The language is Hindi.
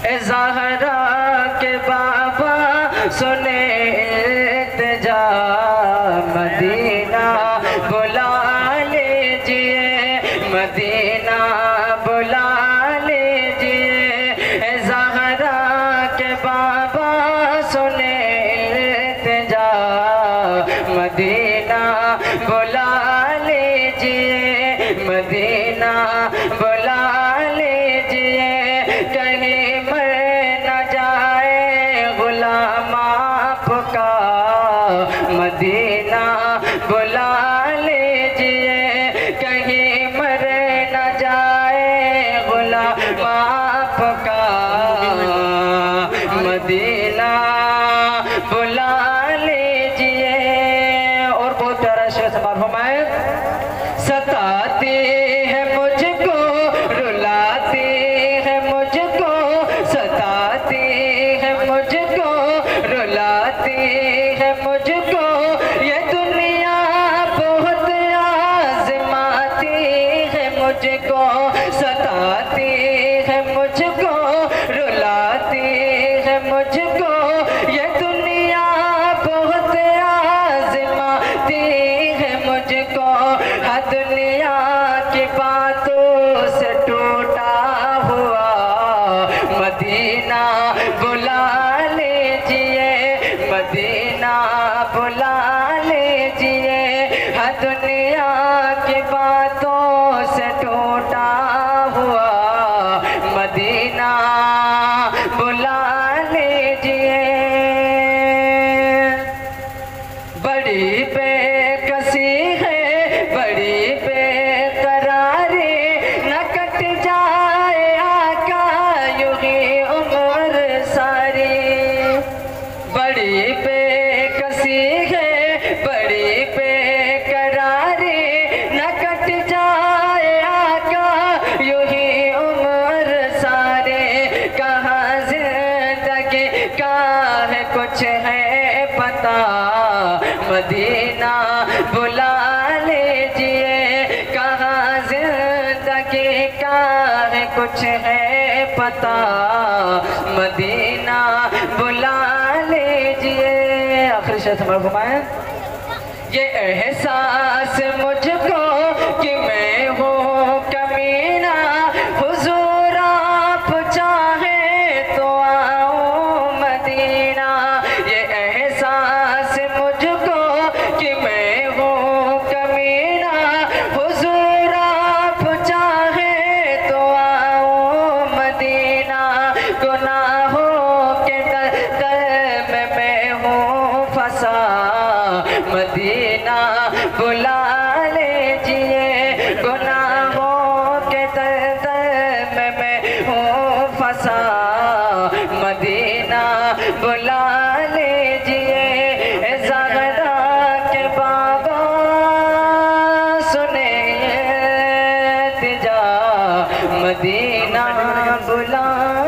ज़हरा के बाबा सुने इल्तिजा, मदीना बुला लीजिए, मदीना बुला लीजिए। ज़हरा के बाबा सुने इल्तिजा, मदीना बुला लीजिए, मदीना बुला लीजिए। कहीं मर न जाए गुलाम आपका, मदीना बुला लीजिए। कहीं मर न जाए गुलाम आपका, मदीना बुला लीजिए। और बहुत प्यारा शेर समार फरमाए। सताती है मुझको, रुलाती है मुझको, सताती है मुझको, रुलाती है मुझको। ये दुनिया बहुत आज़माती है मुझको, सताती है मुझको, रुलाती है मुझको। ये दुनिया बहुत आज़माती है मुझको। हर दुनिया की बातों से टूटा हुआ, मदीना बुला लीजिए, मदीना बुला लीजिए। हर दुनिया की बातों से टूटा हुआ, मदीना बुला लीजिए। बड़ी बेकसी है, बड़ी बेकरारी, न कट जाए आका यूं ही उम्र सारी। बड़ी बेकसी है, बड़ी बेकरारी, न कट जाए आका यूं ही उम्र सारे। कहाँ जिंदगी का है कुछ है पता, मदीना बुला लीजिए। कहाँ जिंदगी का है कुछ है पता, मदीना बुला लीजिए। आखिरी शेर से घुमाए। ये एहसास मुझको कि मैं हूँ कमीना, हुजूर आप चाहे तो आओ मदीना। ये एहसास मुझको कि मैं हूँ कमीना, हुजूर आप चाहे तो आओ मदीना। गुनाहों के दर में मैं हूँ फंसा, मदीना बुला लीजिए। गुनाहों के दर में मैं हूँ फंसा, मदीना बुला लीजिए। ज़हरा के बाबा सुने इल्तिजा, मदीना बुला